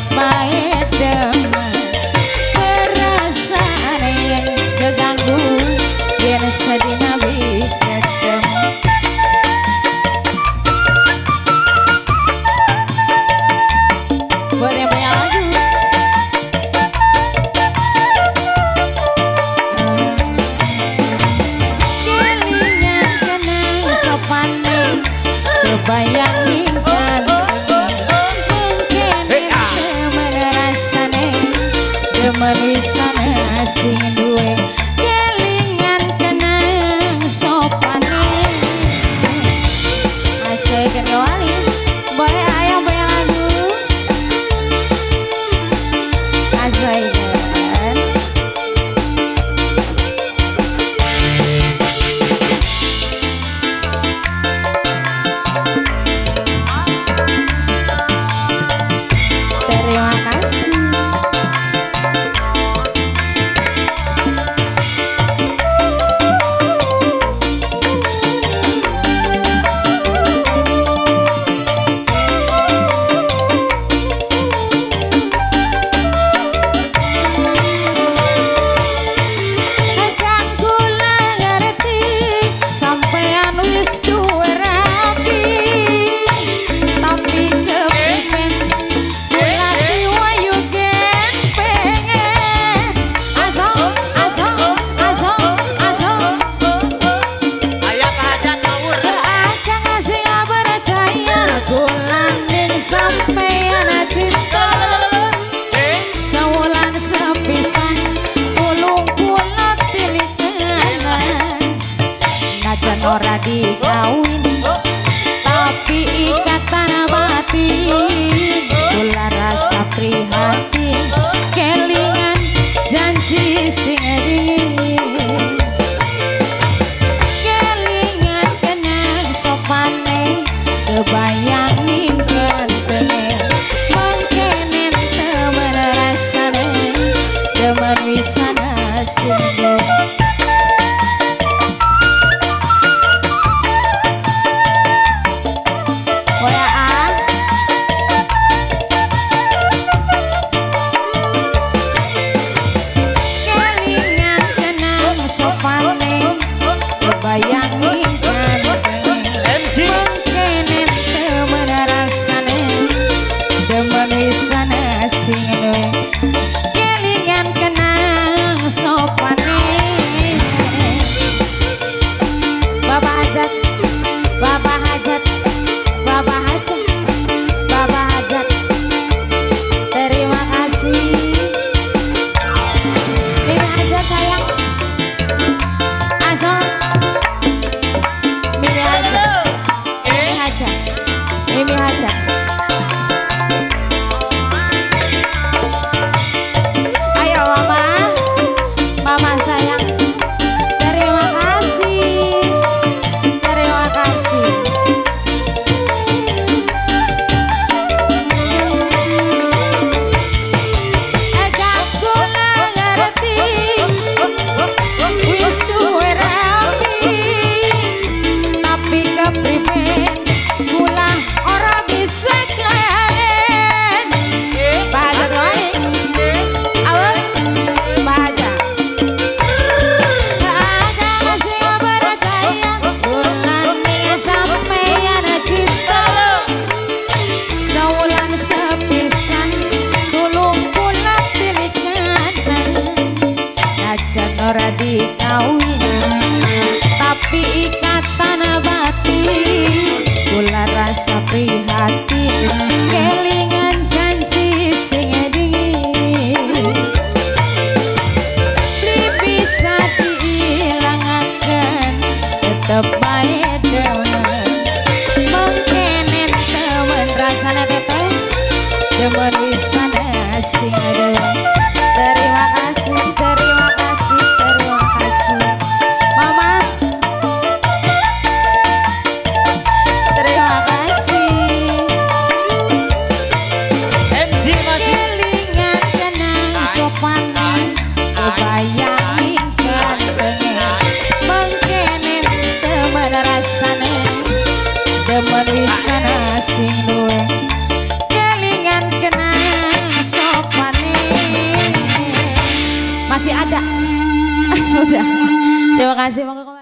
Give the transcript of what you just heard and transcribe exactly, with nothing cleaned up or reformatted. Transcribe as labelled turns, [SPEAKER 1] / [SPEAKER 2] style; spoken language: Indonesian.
[SPEAKER 1] bae demen perasane keganggu yen sedina ketemu. Boleh banyak lagu. Kelingan kenang sopane kebayang ingkar mungkin temen rasane demen wisana sing duwe. Kelingan kenang sopane asik kan kawali. Boleh ayam banyak lagu Azaidan. Terima kasih. Ora dikawin tapi ikatan batin kula rasa prihatin kelingan janji sing dingin. Kelingan kenang sopane kebayang ning gantenge mangkene temen rasane demen wisana sing kelingan kenang sopane. Bapak Hajat, Bapak Hajat, Bapak Hajat, Bapak Hajat, terima kasih. Mimi Hajat sayang, Asal Mimi Hajat, Mimi Hajat, Mimi Hajat. Mama sayang, terima kasih, terima kasih. Agak kula ngerti, wis duwe rapi, tapi kepriben kula ora bisa kalian. Baca tuh awal, baca. Ora dikawin tapi ikatan batin kula rasa prihatin kelingan janji sing dingin bisa diilangaken tetep bae demen mangkene temen rasane teteh demen wisana sing demen. Terima kasih, terima kasih, terima kasih. Mama, terima kasih. M G masih kelingan kenang sopane kebayang ingkar pengen mangkene temen rasane demen wisana sing duwe kelingan kenang Terima kasih.